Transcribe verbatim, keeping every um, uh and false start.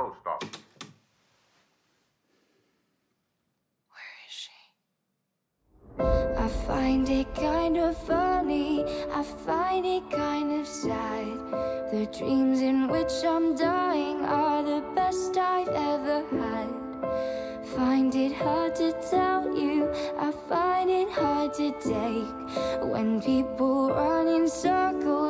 Showstopper. Where is she? I find it kind of funny, I find it kind of sad. The dreams in which I'm dying are the best I've ever had. Find it hard to tell you, I find it hard to take when people run in circles